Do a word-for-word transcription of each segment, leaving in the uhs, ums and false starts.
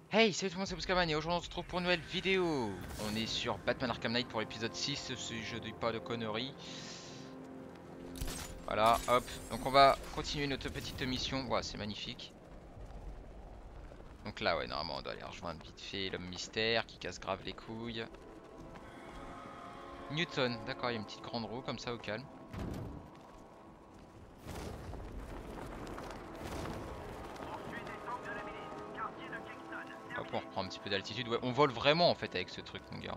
Hey, salut tout le monde, c'est Bouskaman et aujourd'hui on se retrouve pour une nouvelle vidéo. On est sur Batman Arkham Knight pour l'épisode six, si je dis pas de conneries. Voilà, hop. Donc on va continuer notre petite mission. Ouah, c'est magnifique. Donc là, ouais, normalement on doit aller rejoindre vite fait l'homme mystère qui casse grave les couilles. Newton, d'accord, il y a une petite grande roue comme ça au calme. Hop, on reprend un petit peu d'altitude. Ouais, on vole vraiment en fait avec ce truc, mon gars.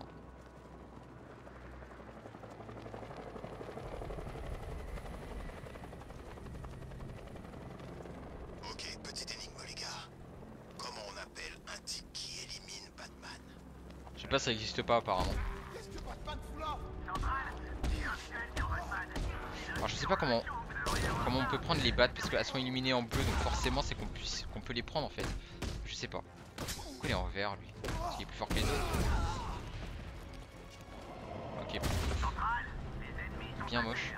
Ok, petite énigme les gars. Comment on appelle un type qui élimine Batman? Je sais pas, ça existe pas apparemment. Qu'est-ce que Batman fout là? Alors je sais pas comment comment on peut prendre les battes parce qu'elles sont illuminées en bleu, donc forcément c'est qu'on puisse qu'on peut les prendre en fait. Je sais pas. Pourquoi il est en vert lui? Parce qu'il est plus fort que les autres. Ok. Bien moche.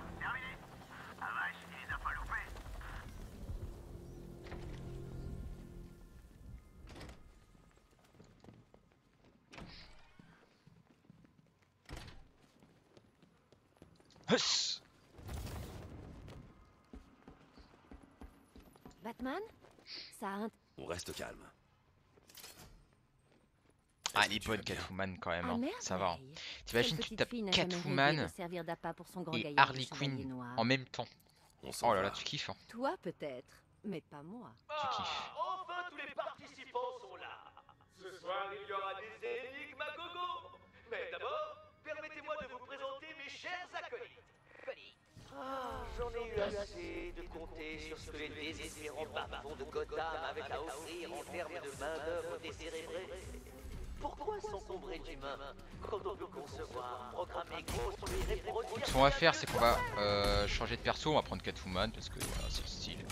Huss. Batman? Ça a un... On reste calme. Ah, Est-ce elle est que tu bonne vas bien? Catwoman quand même, Ah, hein. merde. Ça va. Hein. T'imagines, tu Quelle tapes petite fille n'a jamais rêvé Catwoman de servir d'appât pour son grand et gaillard, Harley le chevalier Quinn noir. en même temps. On s'en Oh là là, va. tu kiffes, hein. Toi peut-être, mais pas moi. Tu kiffes. Ah, enfin tous les participants sont là. Ce soir, il y aura des énigmes à gogo. Mais d'abord, permettez-moi de vous présenter mes chers acolytes. Ah, j'en ai eu assez de compter sur ce que les désespérants bavons de Gotham avaient à offrir en termes de main-d'œuvre décérébrée. Pourquoi s'encombrer d'humains quand on peut concevoir, programmer, construire et produire? Ce qu'on va faire, c'est qu'on va euh, changer de perso. On va prendre Catwoman parce que voilà, c'est le style.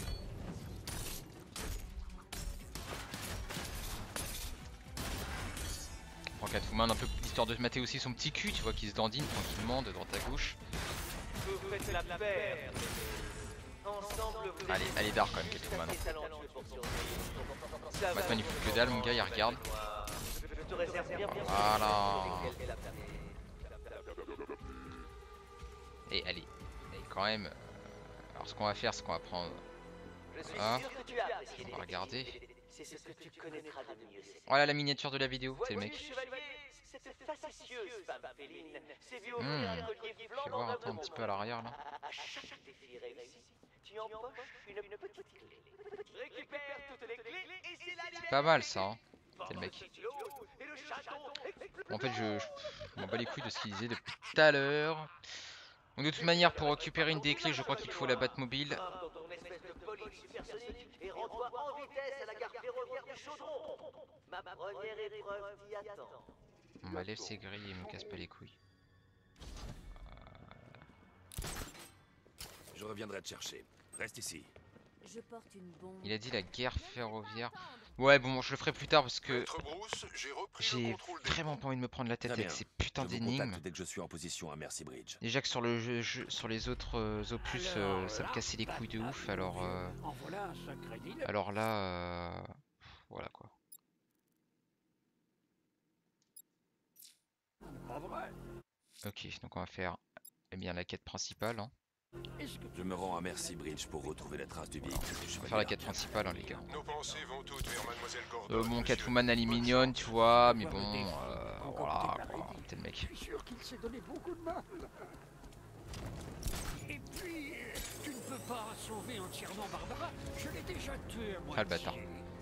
On prend Catwoman un peu histoire de se mater aussi son petit cul, tu vois, qui se dandine tranquillement de droite à gauche. Vous faites la paire. Ensemble, vous Allez, êtes allez d'art quand même Catwoman. assez talentueux pour survivre. Ça va, Batman il fout que dalle, mon gars, il regarde. Je te réserve bien, bien sûr, Voilà. lesquels est la planète. Et allez, allez quand même. euh, Alors ce qu'on va faire, c'est qu'on va prendre. Je suis Ah, sûr que tu as apprécié on les va regarder. activités. C'est ce que tu connaîtras de mieux. c'est- Voilà la miniature de la vidéo, c'est le Voici, mec. chevalier, cette facétieuse femme féline s'est vue offrir Hmm. un collier Je blanc vais dans voir un attends, un petit peu à l'arrière là. À chaque défi réussi, tu empoches une petite clé. Récupère toutes les clés et c'est la C'est pas mal ça, hein. C'est le mec. stylo et le chaton explose. En fait, je, je, je m'en bats les couilles de ce qu'il disait depuis tout à l'heure. Donc de toute manière, pour récupérer une des clés, je crois qu'il faut la Batmobile. Dans ton espèce de bolide supersonique et rends-toi en vitesse à la gare ferroviaire du Chaudron. Ma première épreuve t'y attend. On va lève ses grilles et me casse pas les couilles. Je reviendrai te chercher. Reste ici. Je porte une bombe. Il a dit la guerre ferroviaire. Ouais, bon, je le ferai plus tard parce que Maître Bruce, j'ai repris le j'ai contrôle des vraiment pas envie de me prendre la tête Très avec bien. ces putains Je vous d'énigmes. contacte dès que je suis en position à Mercy Bridge. Déjà que sur le jeu, jeu- sur les autres euh, opus, euh, ça me cassait les couilles de ouf. Alors, euh, En voilà un sacré dîner. alors là, euh, voilà quoi. Pas vrai. Ok, donc on va faire eh bien la quête principale. Hein. Est-ce que Je me rends à Mercy Bridge pour retrouver la trace du véhicule du On va chevalier faire la quête Arkham. principale, hein, les gars. Nos pensées vont toutes vers Mademoiselle Gordon. Euh, mon monsieur. Catwoman elle est Bonne mignonne, chance. tu vois, mais Voir bon, le défi euh, concocté voilà par quoi, Eddie. t'es le mec. Je suis sûr qu'il s'est donné beaucoup de mal. Et puis, euh, tu ne peux pas sauver entièrement Barbara. Je l'ai déjà tué à moi. Ah, le bâtard.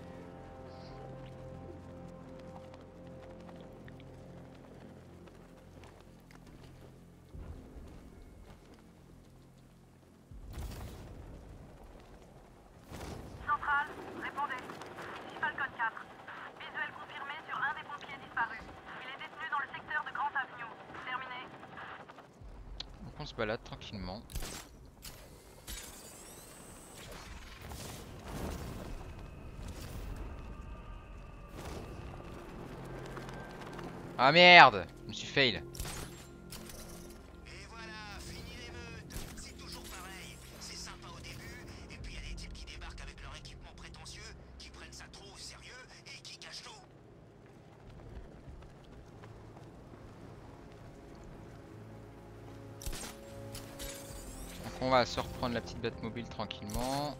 Centrale, répondez. Ici Falcon quatre. Visuel confirmé sur un des pompiers disparus. Il est détenu dans le secteur de Grand Avenue. Terminé. Donc on se balade tranquillement. Ah merde, je me suis fail. Et voilà, fini l'émeute. C'est toujours pareil. C'est sympa au début, et puis il y a des types qui débarquent avec leur équipement prétentieux, qui prennent ça trop au sérieux et qui cachent tout. On va se reprendre la petite Batmobile tranquillement.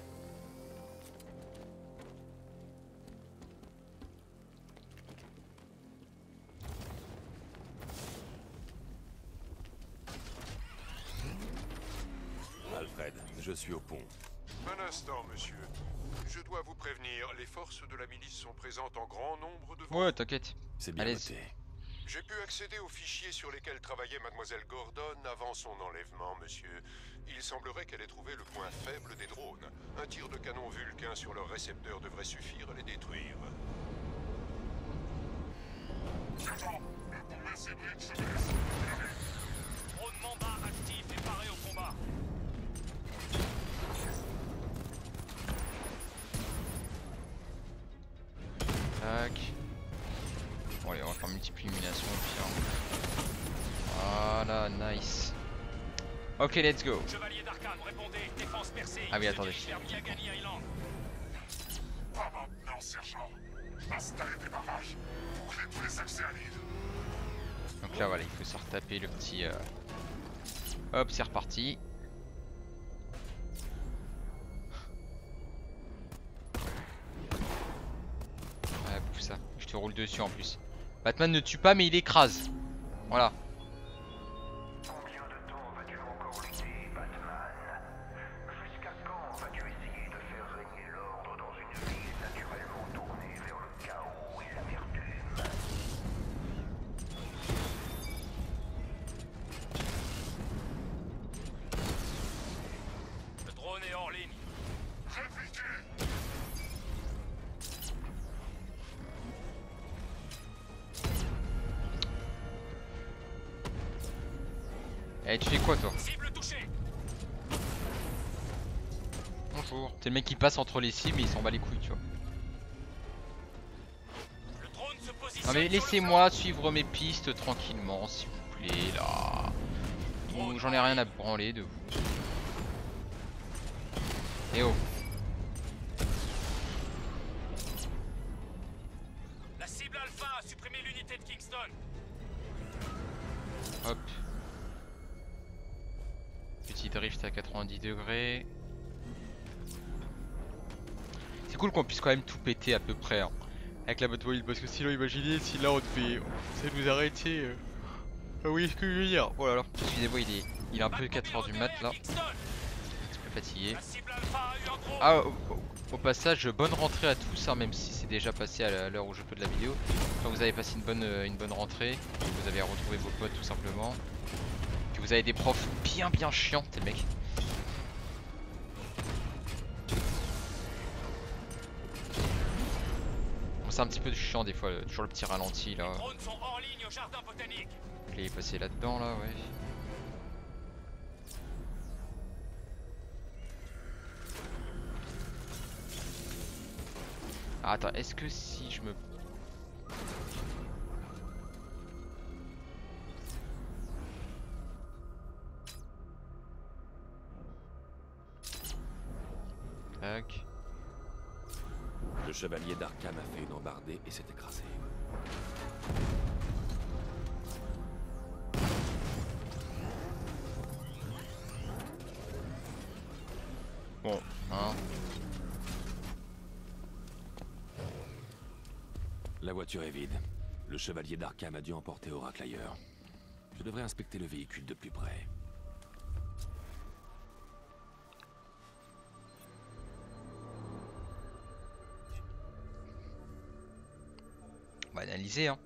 Alfred, je suis au pont. Un instant, monsieur. Je dois vous prévenir, les forces de la milice sont présentes en grand nombre devant. Ouais, t'inquiète. C'est bien Allez. noté. J'ai pu accéder aux fichiers sur lesquels travaillait mademoiselle Gordon avant son enlèvement, monsieur. Il semblerait qu'elle ait trouvé le point faible des drones. Un tir de canon Vulcain sur leur récepteur devrait suffire à les détruire. Drone Mamba actif et paré au combat. Tac. Bon allez, on va faire multiple illumination au pire. Voilà, nice. Ok, let's go. Chevalier d'Arkham, répondez. Défense percée. Ah oui, attendez. Vers Miagani Island. Pas maintenant, sergent. Installez des barrages. Bouclez tous les accès à l'île. Donc là voilà, il faut se retaper le petit... Euh... Hop, c'est reparti. Ouais, bouffe ça. Je te roule dessus en plus. Batman ne tue pas mais il écrase. Voilà. Combien de temps vas-tu encore lutter, Batman? Jusqu'à quand vas-tu essayer de faire régner l'ordre dans une ville naturellement tournée vers le chaos et l'amertume? Le drone est hors ligne. Eh, tu fais quoi toi? Cible touchée. Bonjour. C'est le mec qui passe entre les cibles et il s'en bat les couilles, tu vois. Le drone se positionne. Non mais sur le laissez-moi suivre mes pistes tranquillement, s'il vous plaît, là. Bon, j'en ai rien à branler de vous. Eh oh. La cible Alpha a supprimé l'unité de Kingston. Hop. Petit drift à quatre-vingt-dix degrés. C'est cool qu'on puisse quand même tout péter à peu près hein, avec la Batmobile, parce que sinon imaginez si là on devait ça nous arrêter. Euh... Ah oui, ce que je veux dire. Oh là là, excusez-moi, il est il est un peu quatre heures du mat là. Un petit peu fatigué. La cible Alpha a eu un drone. Ah, au, au- au passage, bonne rentrée à tous, hein, même si c'est déjà passé à l'heure où je peux de la vidéo. Enfin, vous avez passé une bonne, euh, une bonne rentrée, que vous avez retrouvé vos potes tout simplement. Que vous avez des profs bien bien chiants, tes mecs. Bon, c'est un petit peu chiant des fois, euh, toujours le petit ralenti là. Les drones sont hors ligne au jardin botanique. Donc, il est passé là-dedans là, ouais. Ah, attends, est-ce que si je me... Tac. Le chevalier d'Arkham a fait une embardée et s'est écrasé. Bon, hein. La voiture est vide. Le chevalier d'Arkham a dû emporter Oracle ailleurs. Je devrais inspecter le véhicule de plus près. On va analyser hein.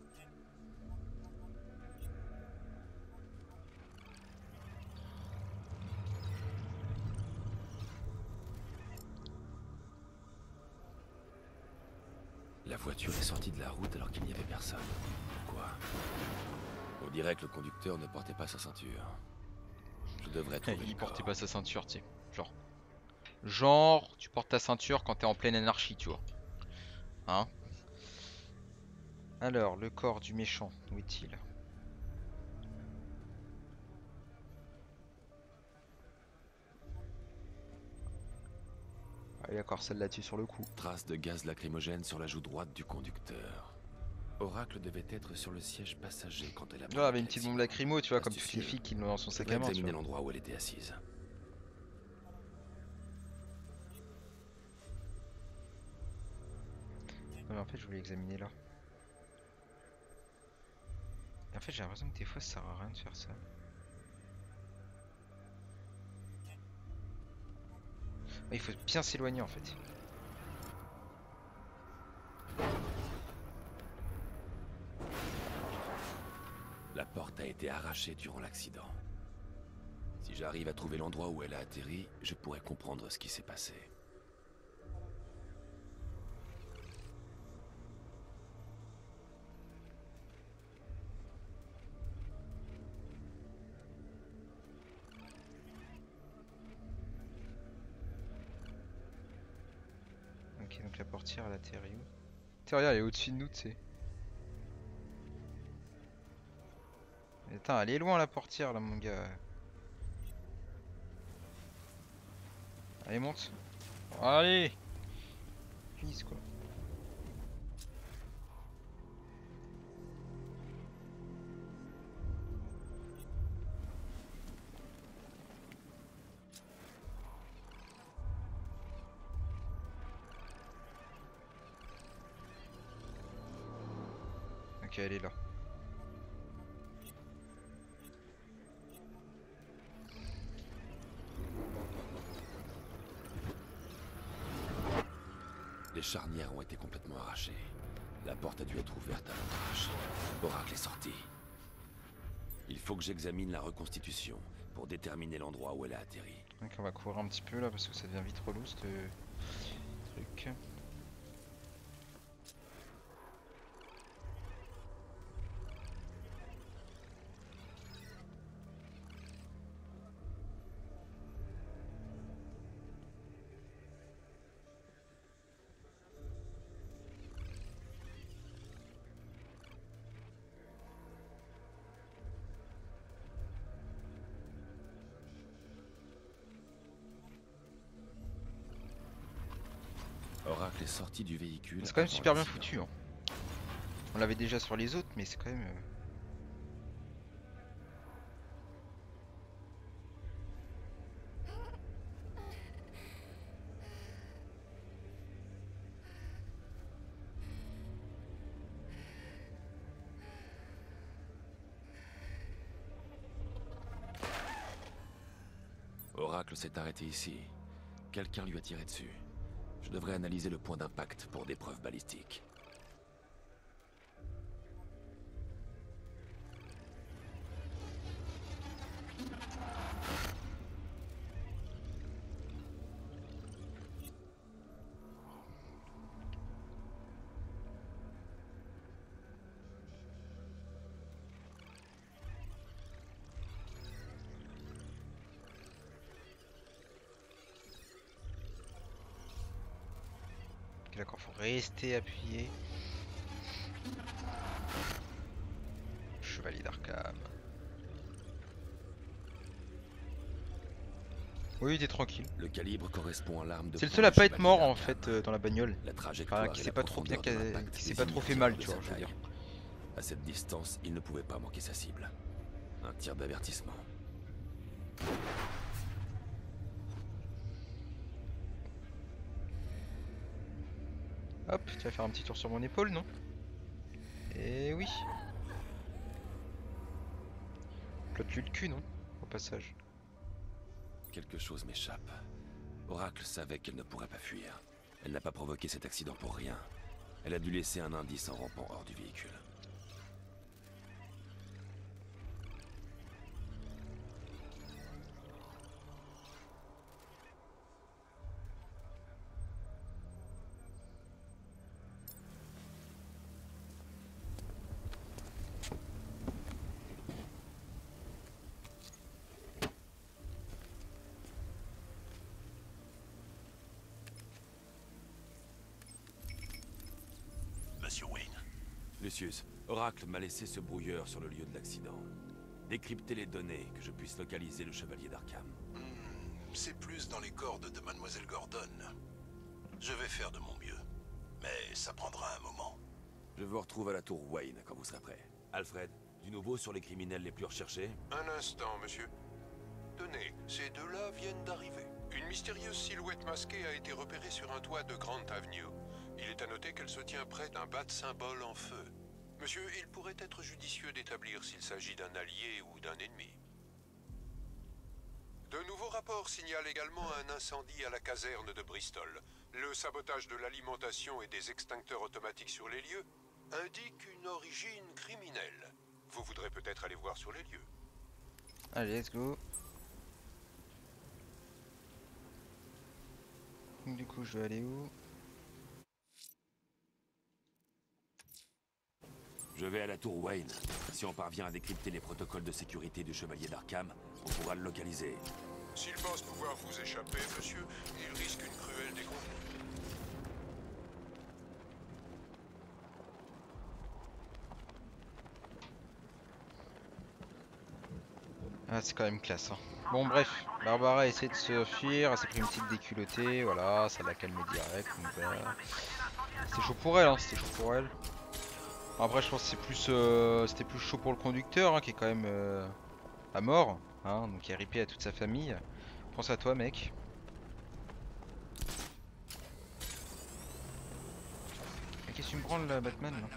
La voiture est sortie de la route alors qu'il n'y avait personne. Pourquoi? On dirait que le conducteur ne portait pas sa ceinture. Je devrais trouver Il le portait corps. pas sa ceinture, tu sais. Genre. Genre, tu portes ta ceinture quand t'es en pleine anarchie, tu vois. Hein? Alors, le corps du méchant, où est-il? Ah, d'accord, celle là-dessus sur le coup. Trace de gaz lacrymogène sur la joue droite du conducteur. Oracle devait être sur le siège passager quand elle a... Là, avec une petite bombe lacrymo, tu vois, comme toutes les Astucieux. filles qui l'ont dans son Je sac vais à main. Tu examiner vois. l'endroit où elle était assise. mais en fait je voulais examiner là. Et en fait j'ai l'impression que des fois ça sert à rien de faire ça. Il faut bien s'éloigner en fait. La porte a été arrachée durant l'accident. Si j'arrive à trouver l'endroit où elle a atterri, je pourrais comprendre ce qui s'est passé. Ok, donc la portière elle atterrit où? Tiens, regarde, elle est au-dessus de nous, tu sais. Attends, elle est loin la portière là, mon gars. Allez, monte. Allez! Please, quoi. Ok, elle est là. Les charnières ont été complètement arrachées. La porte a dû être ouverte à l'outrage. Oracle est sorti. Il faut que j'examine la reconstitution pour déterminer l'endroit où elle a atterri. Donc on va courir un petit peu là parce que ça devient vite relou ce truc. Oracle est sorti du véhicule. C'est quand même avant super bien l'accident. foutu. Hein. On l'avait déjà sur les autres, mais c'est quand même. Euh... Oracle s'est arrêté ici. Quelqu'un lui a tiré dessus. Je devrais analyser le point d'impact pour des preuves balistiques. Ok, d'accord, faut rester appuyé. Chevalier d'Arkham. Oui, t'es tranquille. Le calibre correspond à l'arme de C'est le poing seul à du pas être chevalier mort en d'Arkham. fait euh, dans la bagnole. La trajectoire Enfin, qui et s'est la pas trop bien, profondeur de ca- l'impact qui s'est pas trop fait désignent mal, le tu tir vois, de je veux sa dire. taille. À cette distance, il ne pouvait pas manquer sa cible. Un tir d'avertissement. Hop, tu vas faire un petit tour sur mon épaule, non? Et oui. Flotte-lui le cul, non? Au passage. Quelque chose m'échappe. Oracle savait qu'elle ne pourrait pas fuir. Elle n'a pas provoqué cet accident pour rien. Elle a dû laisser un indice en rampant hors du véhicule. Monsieur Wayne. Lucius, Oracle m'a laissé ce brouilleur sur le lieu de l'accident. Décryptez les données, que je puisse localiser le chevalier d'Arkham. Hmm, c'est plus dans les cordes de Mademoiselle Gordon. Je vais faire de mon mieux. Mais ça prendra un moment. Je vous retrouve à la tour Wayne quand vous serez prêt. Alfred, du nouveau sur les criminels les plus recherchés? Un instant, monsieur. Tenez, ces deux-là viennent d'arriver. Une mystérieuse silhouette masquée a été repérée sur un toit de Grant Avenue. Il est à noter qu'elle se tient près d'un bat symbole en feu. Monsieur, il pourrait être judicieux d'établir s'il s'agit d'un allié ou d'un ennemi. De nouveaux rapports signalent également un incendie à la caserne de Bristol. Le sabotage de l'alimentation et des extincteurs automatiques sur les lieux indique une origine criminelle. Vous voudrez peut-être aller voir sur les lieux. Allez, let's go. Donc, du coup, je vais aller où? Je vais à la tour Wayne. Si on parvient à décrypter les protocoles de sécurité du Chevalier d'Arkham, on pourra le localiser. S'il pense pouvoir vous échapper, monsieur, il risque une cruelle déconvenue. Ah, c'est quand même classe. Hein. Bon, bref, Barbara a essayé de se fuir, elle s'est pris une petite déculottée, voilà, ça l'a calmé direct. Donc, bah, c'était chaud pour elle, hein, c'était chaud pour elle. Après, je pense que c'est plus, euh, c'était plus chaud pour le conducteur, hein, qui est quand même euh, à mort, hein, donc il a ripé à toute sa famille. Pense à toi, mec. Mais qu'est-ce que tu me prends, le Batman là?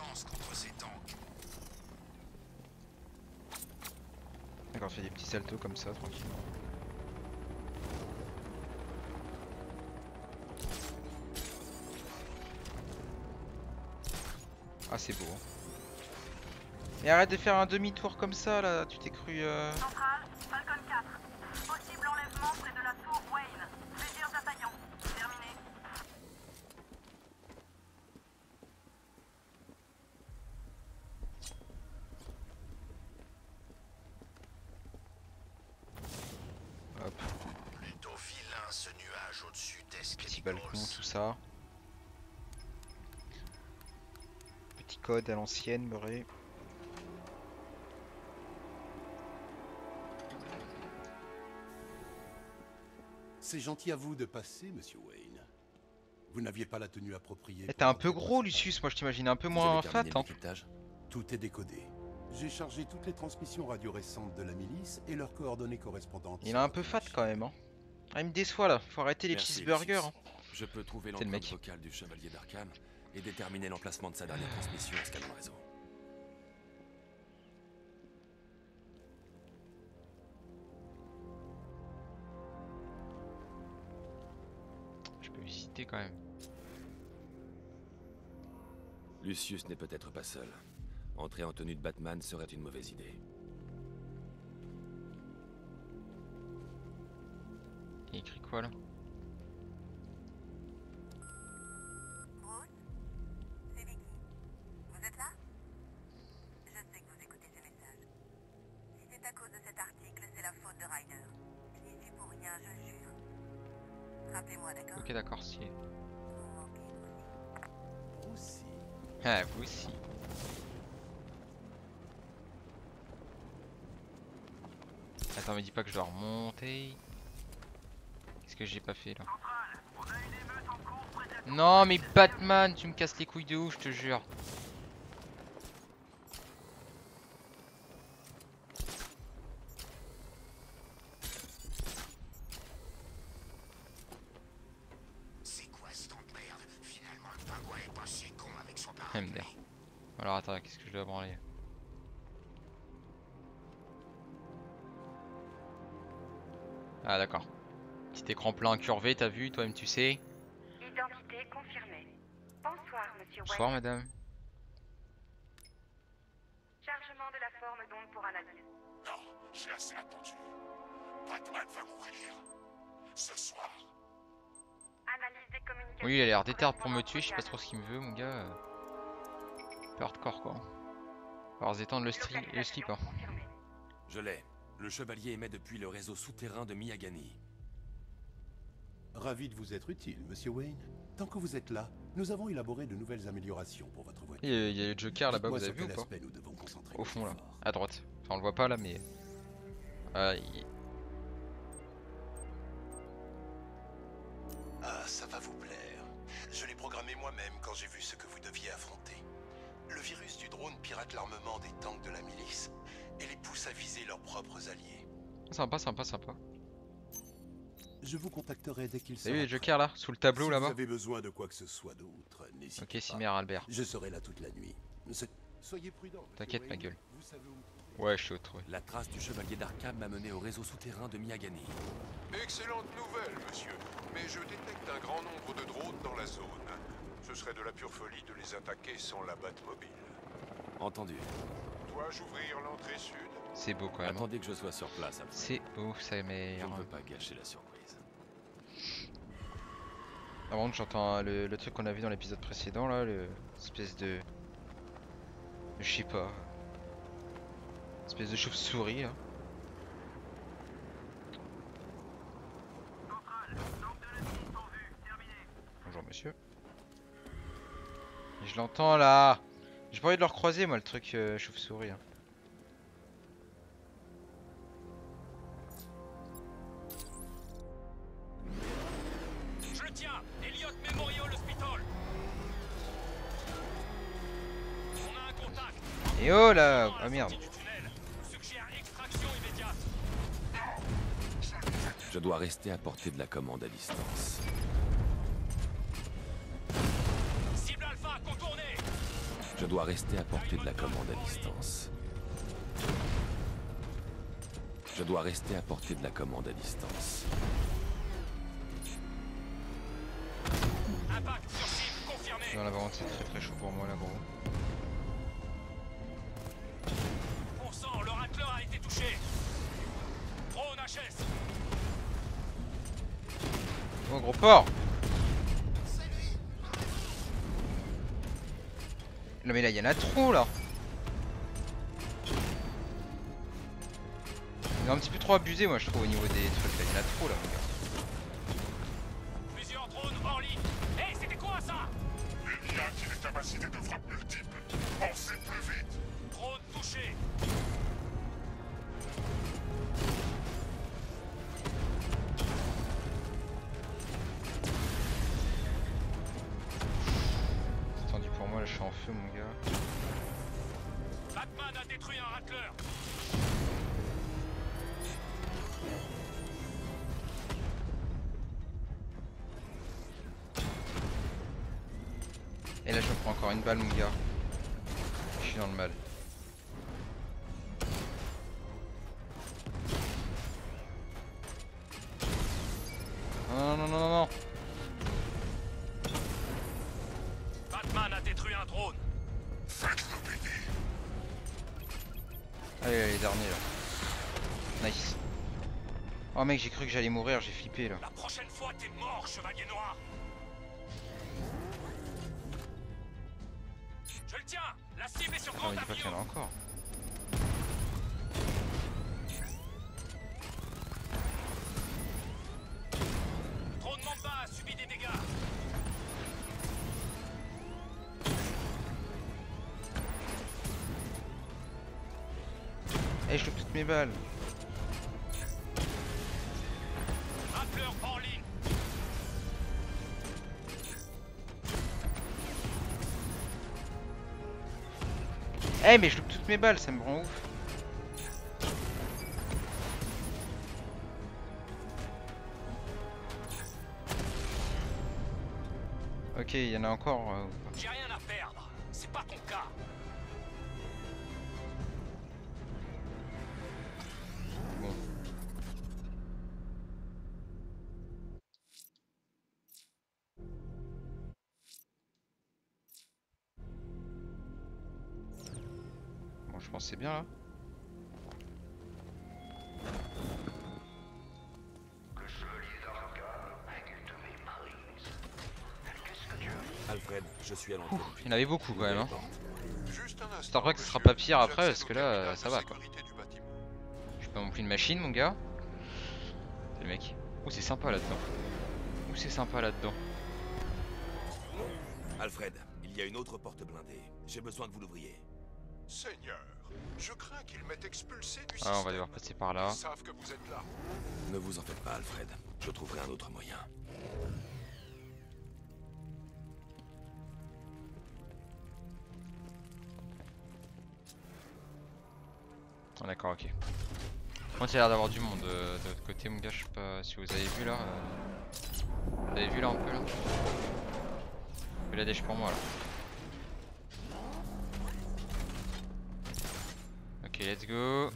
D'accord, fait des petits saltos comme ça, tranquillement. Ah, c'est beau. Mais arrête de faire un demi-tour comme ça là, tu t'es cru. Euh... Centrale, Falcon quatre. Possible enlèvement près de la tour Wayne. Plusieurs assaillants. Terminé. Hop, Plutôt vilain ce nuage au-dessus petit d'Escalibos. balcon, tout ça. Petit code à l'ancienne, beurré. C'est gentil à vous de passer, monsieur Wayne. Vous n'aviez pas la tenue appropriée. Eh, t'es un peu gros, Lucius. Moi, je t'imaginais un peu Vous moins avez fat. terminé le Hein. décryptage ? Tout est décodé. J'ai chargé toutes les transmissions radio récentes de la milice et leurs coordonnées correspondantes. Il est un peu fat quand même. Hein. Ah, il me déçoit là. Faut arrêter les Merci, cheeseburgers. Lucius. Hein. Je peux trouver C'est le l'empreinte mec. vocale du Chevalier d'Arkham et déterminer l'emplacement de sa dernière transmission en scanant le réseau. Je peux visiter quand même. Lucius n'est peut-être pas seul. Entrer en tenue de Batman serait une mauvaise idée. Il écrit quoi là? Bruce, c'est Vicky. Vous êtes là? Je sais que vous écoutez ces messages. Si c'est à cause de cet article, c'est la faute de Ryder. Je n'y suis pour rien, je jure. Rappelez-moi, d'accord? Ok, d'accord, si. Vous me manquez, vous aussi. Aussi. Ah, vous aussi. Attends, me dis pas que je dois remonter. Qu'est-ce que j'ai pas fait là? Non, mais Batman, tu me casses les couilles de ouf, je te jure. C'est quoi cette merde? Finalement, le pingouin est pas si con avec son Ah, M D R. Alors attends, qu'est-ce que je dois branler? Ah d'accord. Petit écran plein incurvé, t'as vu, toi-même tu sais. Identité confirmée. Bonsoir, monsieur Wayne. Bonsoir madame. Chargement de la forme d'onde pour analyse. Non, j'ai assez attendu. Batman va mourir. Ce soir. Analyse des communications. Oui, il a l'air déter pour me tuer, je sais pas trop ce qu'il me veut, mon gars. euh. Un peu hardcore quoi. Alors, étendre le, stri le slip. Hein. Je l'ai. Le Chevalier émet depuis le réseau souterrain de Miyagani. Ravi de vous être utile, monsieur Wayne. Tant que vous êtes là, nous avons élaboré de nouvelles améliorations pour votre voiture. Il y a, il y a le Joker là-bas, vous avez vu ou pas? Nous devons concentrer Au fond nos là, efforts. à droite. Enfin, on le voit pas là, mais. Ah, il... Ah, ça va vous plaire. Je l'ai programmé moi-même quand j'ai vu ce que vous deviez affronter. Le virus du drone pirate l'armement des tanks de la milice et les pousse à viser leurs propres alliés. Sympa, sympa, sympa. Je vous contacterai dès qu'il T'as vu sera les jokers là, sous le tableau Si là-bas? vous avez besoin de quoi que ce soit d'autre, n'hésitez Ok, pas. Cimer Albert. Je serai là toute la nuit. C'est- Soyez prudent. T'inquiète ma gueule. Vous savez où... Ouais, je suis au trou. La trace du chevalier d'Arkham m'a mené au réseau souterrain de Miyagani. Excellente nouvelle, monsieur. Mais je détecte un grand nombre de drones dans la zone. Ce serait de la pure folie de les attaquer sans la Batmobile. Entendu. Dois-je ouvrir l'entrée sud? C'est beau quand même. Attendez que je sois sur place. Alfred. C'est beau, ça Je meilleur. ne veux pas gâcher la surprise. Par contre, j'entends le, le truc qu'on a vu dans l'épisode précédent là, le espèce de. Je sais pas. Espèce de chauve-souris là. Bonjour monsieur. Et je l'entends là. J'ai pas envie de le recroiser moi le truc euh, chauve-souris. Hein. Je le tiens, Elliot Memorial Hospital. On a un contact. Et oh là. À Ah la merde. sortie du tunnel. Suggère extraction immédiate. Je dois rester à portée de la commande à distance. Cible alpha, contournée. Je dois rester à portée de la commande à distance. Je dois rester à portée de la commande à distance. Impact sur cible confirmé. Dans la vente c'est très très chaud pour moi là gros. On sent, le Rattler a été touché. Drone H S. Oh gros porc. Non mais là il y en a trop là. Il est un petit peu trop abusé moi je trouve au niveau des trucs là, il y en a trop là mon gars. Plusieurs drones hors ligne. Hey, c'était quoi ça? Il y a qui des capacités de frappe multiples. Pensez plus vite. Drone touché. C'est tendu pour moi là je suis en feu mon gars. Batman a détruit un Rattler. Et là je me prends encore une balle mon gars. Je suis dans le mal. Non non non non non. Batman a détruit un drone. Faites-le péter. Allez les derniers là. Nice. Oh mec j'ai cru que j'allais mourir, j'ai flippé là. La prochaine fois, t'es mort, Chevalier Noir. Je le tiens. La cible est sur Ah grand mais dis pas qu'il y en a avion. encore. Drone Mamba a subi des dégâts. Eh je loupe toutes mes balles. Rattler en ligne. Eh mais je loupe toutes mes balles, ça me rend ouf. Ok, il y en a encore. euh, ou pas. J'ai rien à perdre. C'est pas ton cas. Bon. Bon, je pense que c'est bien là. Le chevalier d'Arkham, il te méprise. Qu'est-ce que tu as? Alfred, je suis à l'entrée. Il y en avait beaucoup quand même. Hein. Juste un instant, J'espère que ce sera monsieur. pas pire après parce J'accède que au là terminal euh, ça de va quoi. sécurité du bâtiment. Je suis pas non plus une machine mon gars. C'est le mec. Oh c'est sympa là-dedans. Oh c'est sympa là-dedans. Alfred, il y a une autre porte blindée. J'ai besoin que vous l'ouvriez. Seigneur, je crains qu'ils m'aient expulsé du Ah système. on va devoir passer par là. Ils savent que vous êtes là. Ne vous en faites pas, Alfred. Je trouverai un autre moyen. Ah, d'accord ok. Moi, il y a l'air d'avoir du monde euh, de l'autre côté, mon gars. Je sais pas si vous avez vu là. euh, Vous avez vu là un peu là. Il a des pour moi là. Ok, let's go.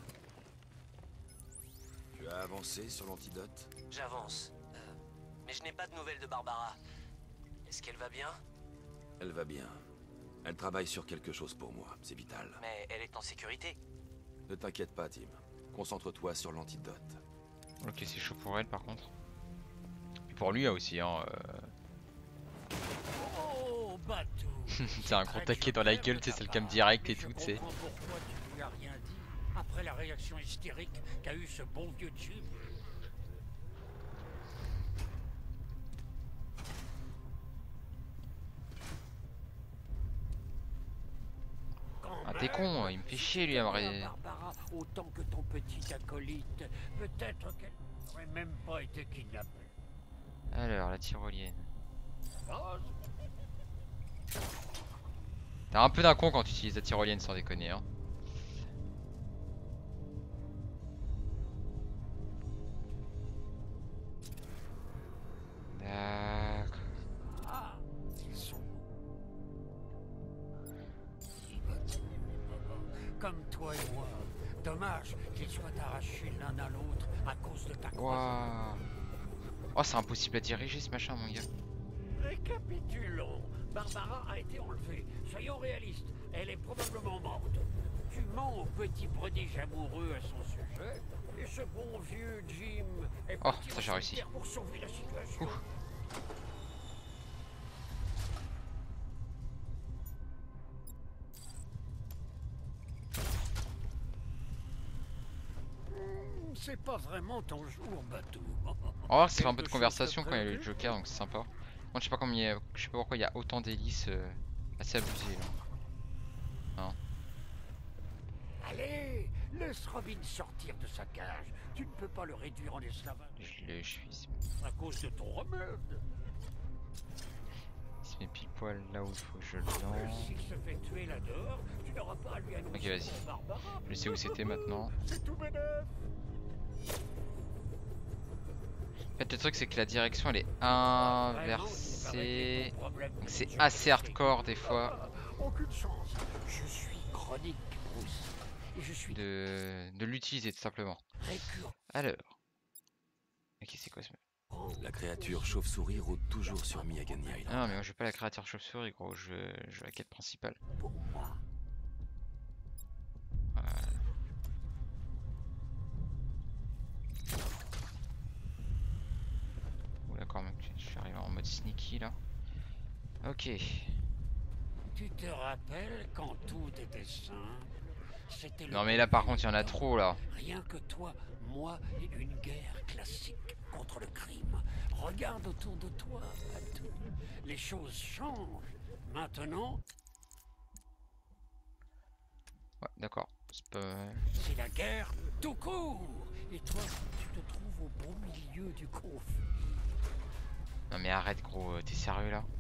Tu as avancé sur l'antidote? J'avance. Euh, mais je n'ai pas de nouvelles de Barbara. Est-ce qu'elle va bien? Elle va bien. Elle travaille sur quelque chose pour moi, c'est vital. Mais elle est en sécurité. Ne t'inquiète pas, Tim. Concentre-toi sur l'antidote. Ok, c'est chaud pour elle par contre. Et pour lui là aussi, hein. Euh... Oh, Batou. C'est un gros taquet dans la gueule, tu sais, c'est le cam direct et tout, tu sais. Je comprends pourquoi tu lui as rien dit après la réaction hystérique qu'a eu ce bon vieux Jim. Ah t'es con, il me fait chier lui à vrai. Barbara autant que ton petit acolyte. Peut-être qu'elle n'aurait même pas été kidnappée. Alors, la tyrolienne. Oh, T'as un peu d'un con quand tu utilises la tyrolienne sans déconner, hein. D'accord. ah, ils sont comme toi et moi. Dommage qu'ils soient arrachés l'un à l'autre à cause de ta croisade. Waouh. Oh, c'est impossible à diriger ce machin, mon gars. Récapitulons. Barbara a été enlevée. Soyons réalistes. Elle est probablement morte. Tu mens au petit prodige amoureux à son sujet. Et ce bon vieux Jim est Oh, parti ça j'ai en réussi. solitaire pour sauver la situation. Ouf. C'est pas vraiment ton jour, Batou. On va voir que ça fait un peu de Quelque chose conversation de quand il y a le prévu? Joker, donc c'est sympa. Moi je sais pas combien, il y a- je sais pas pourquoi il y a autant d'hélices euh, assez abusées là. Hein. Allez, laisse Robin sortir de sa cage. Tu ne peux pas le réduire en esclavage Je le suis. à cause de ton remède. Il se met pile poil là où il faut que je le Et lance. s'il se fait tuer là-dehors, tu n'auras pas à lui annoncer Ok, vas-y. pour Barbara. Je sais où c'était maintenant. C'est tout bénef. En fait, le truc c'est que la direction elle est inversée. Donc c'est assez hardcore des fois Aucune chance. Je suis chronique, Bruce. Et je suis de, de l'utiliser tout simplement. récurrent. Alors. Ok, c'est quoi ce. La créature chauve-souris rôde toujours sur Miyagani Island. Ah non, mais moi je veux pas la créature chauve-souris, gros. Je veux, je veux la quête principale. Pour moi. Voilà. Oh, d'accord, mec, je suis arrivé en mode sneaky là. Ok. Tu te rappelles quand tout était simple? C'était le Non, mais là par contre, il y en a temps. trop là. Rien que toi, moi et une guerre classique contre le crime. Regarde autour de toi, Batou. Les choses changent. Maintenant, Ouais, d'accord. C'est pas. c'est la guerre tout court. Et toi, tu te trouves au beau milieu du conflit. Non, mais arrête, gros. euh, T'es sérieux là?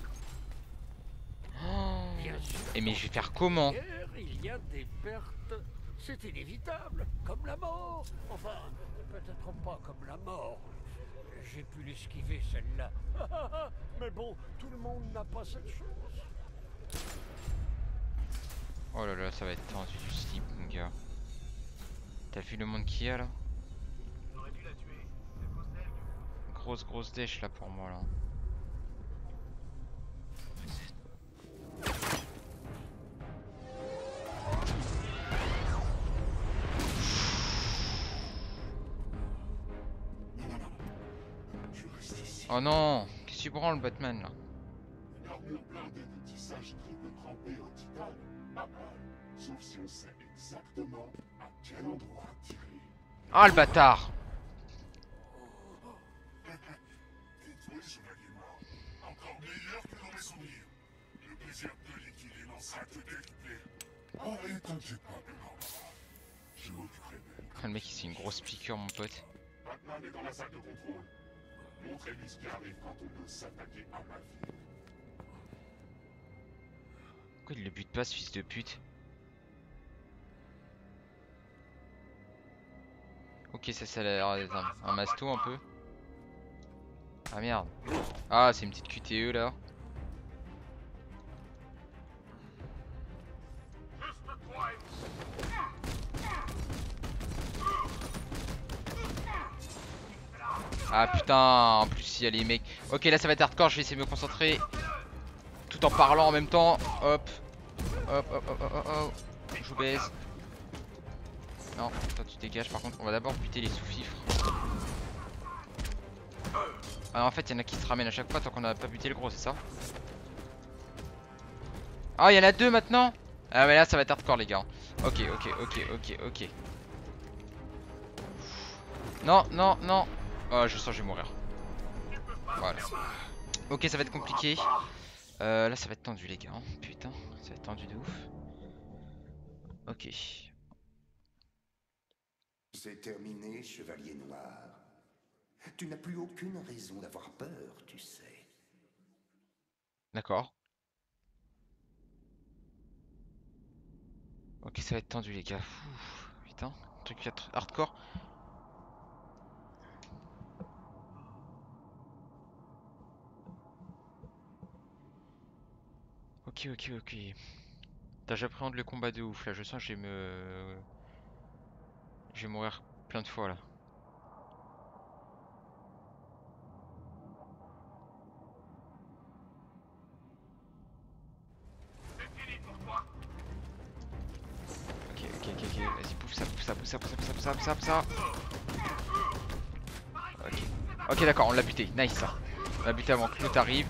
Oh. Bien sûr, Et mais dans je vais faire toute comment? guerre, il y a des pertes. C'est inévitable, comme la mort. Enfin, peut-être pas comme la mort. J'ai pu l'esquiver celle-là. Mais bon, tout le monde n'a pas cette chance. Oh là là, ça va être tendu du slip, mon gars. T'as vu le monde qu'il y a là? Grosse grosse dèche là pour moi là. Oh non, qu'est-ce que tu branles Batman là? Une armure blindée de tissage triple trempé au titane, pas mal. Sauf si on sait exactement à quel endroit tirer. Ah le bâtard! Dites-moi, chevalier mort. Encore meilleur que dans mes souvenirs. Le plaisir de liquider n'en sera que décuplé. Oh, et t'inquiète pas, Barbara. Je m'occuperai d'elle. Ah, le mec il c'est une grosse piqûre mon pote. Batman est dans la salle de contrôle. Montrez-lui ce qui arrive quand on ose s'attaquer à ma vie. Pourquoi il le bute pas ce fils de pute? Ok, ça, ça a l'air d'être un, un masto un peu. Ah merde. Ah, c'est une petite Q T E là. Ah putain, en plus il y a les mecs. Ok, là ça va être hardcore, je vais essayer de me concentrer. Tout en parlant en même temps. Hop. Hop, hop, hop, hop, hop, hop. Je vous baise. Non, toi tu dégages. Par contre, on va d'abord buter les sous-fifres. Ah, en fait, il y en a qui se ramènent à chaque fois tant qu'on n'a pas buté le gros, c'est ça? Ah, il y en a deux maintenant? Ah, mais là ça va être hardcore, les gars. Ok, ok, ok, ok, ok. Non, non, non. Oh, je sens que je vais mourir. Voilà. Ok, ça va être compliqué. Euh, là, ça va être tendu, les gars. Putain, ça va être tendu de ouf. Ok. C'est terminé, Chevalier Noir. Tu n'as plus aucune raison d'avoir peur, tu sais. D'accord. Ok, ça va être tendu, les gars. Ouf, putain, truc hardcore. Ok, ok, ok. J'appréhende le combat de ouf là. Je sens que je vais me. Je vais mourir plein de fois là. Ok, ok, ok, ok. Vas-y, pouf ça, pouf ça, pouf ça, pouf ça, pouf ça, pouf ça, pouf ça. Ok. Ok, d'accord, on l'a buté. Nice ça. On l'a buté avant que l'autre arrive.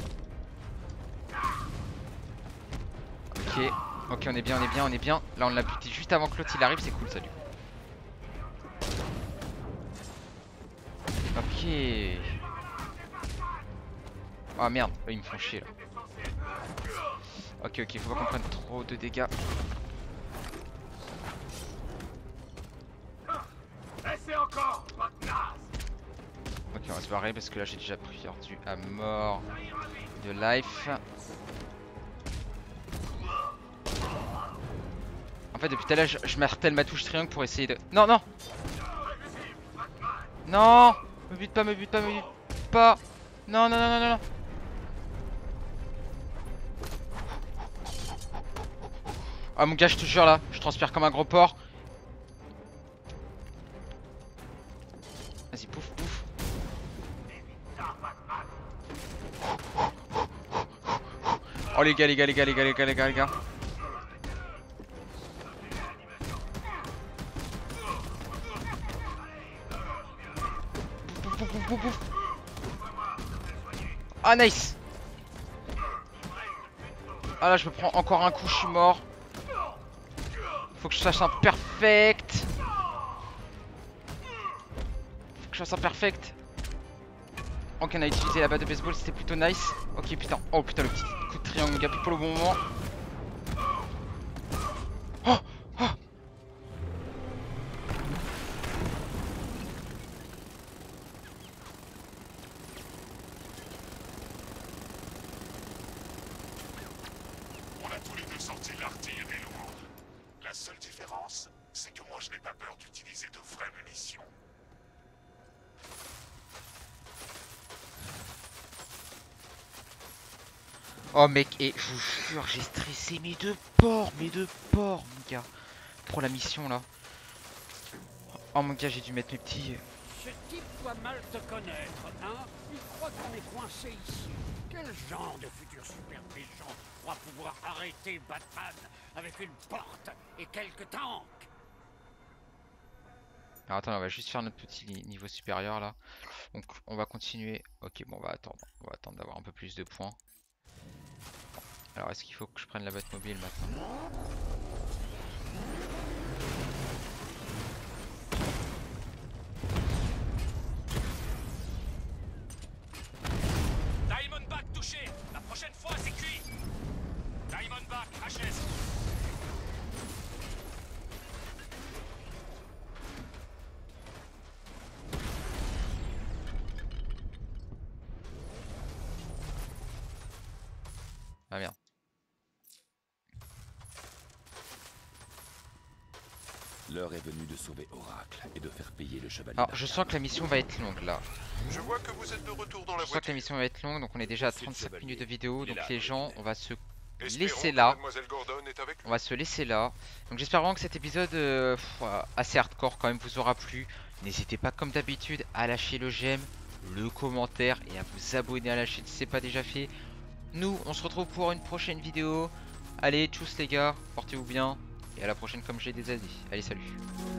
Ok. Ok, on est bien, on est bien, on est bien. Là, on l'a buté juste avant que l'autre il arrive. C'est cool ça, du coup. Ok. Oh merde, ils me font chier là. Ok, ok, faut pas qu'on prenne trop de dégâts. Ok, on va se barrer parce que là j'ai déjà perdu à mort de life. En fait, depuis tout à l'heure, je, je martèle ma touche triangle pour essayer de. Non, non! Non! Me bute pas, me bute pas, me bute pas! Non, non, non, non, non, non! Ah, mon gars, je te jure là, je transpire comme un gros porc. Vas-y, pouf, pouf. Oh, les gars, les gars, les gars, les gars, les gars, les gars, les gars. Pouf, pouf, pouf, pouf, pouf. Ah, nice! Ah, là, je me prends encore un coup, je suis mort. Faut que je fasse un perfect. Faut que je fasse un perfect. Ok, on a utilisé la batte de baseball, c'était plutôt nice. Ok, putain. Oh putain, le petit coup de triangle, gars, pour le bon moment. Oh, oh. On a tous les deux sorti l'artillerie lourde. La seule différence, c'est que moi je n'ai pas peur d'utiliser de vraies munitions. Oh mec, et je vous jure, j'ai stressé mes deux porcs, mes deux porcs, mon gars. Pour la mission là. Oh mon gars, j'ai dû mettre mes petits. Ce type doit mal te connaître, hein? Il croit qu'on est coincé ici. Quel genre de futur super méchant croit pouvoir arrêter Batman avec une porte et quelques tanks? Alors attends, on va juste faire notre petit niveau supérieur là. Donc on va continuer. Ok, bon, on va attendre. On va attendre d'avoir un peu plus de points. Alors est-ce qu'il faut que je prenne la Batmobile maintenant? Diamondback touché. La prochaine fois, c'est cuit. Diamondback, H S. Ah merde. L'heure est venue de sauver Oracle et de faire payer le chevalier. Alors je sens que la mission va être longue là. Je vois que vous êtes de retour dans la Je sens que voiture. la mission va être longue, donc on est déjà à C'est le trente-cinq chevalier. minutes de vidéo. Il est Donc là, les gens, oui. on va se Espérons laisser que là. Mademoiselle Gordon est avec On va se laisser là. Donc j'espère vraiment que cet épisode euh, pff, assez hardcore quand même vous aura plu. N'hésitez pas comme d'habitude à lâcher le j'aime, le commentaire et à vous abonner à la chaîne si c'est pas déjà fait. Nous on se retrouve pour une prochaine vidéo. Allez tchuss les gars, portez-vous bien et à la prochaine comme j'ai des avis. Allez salut.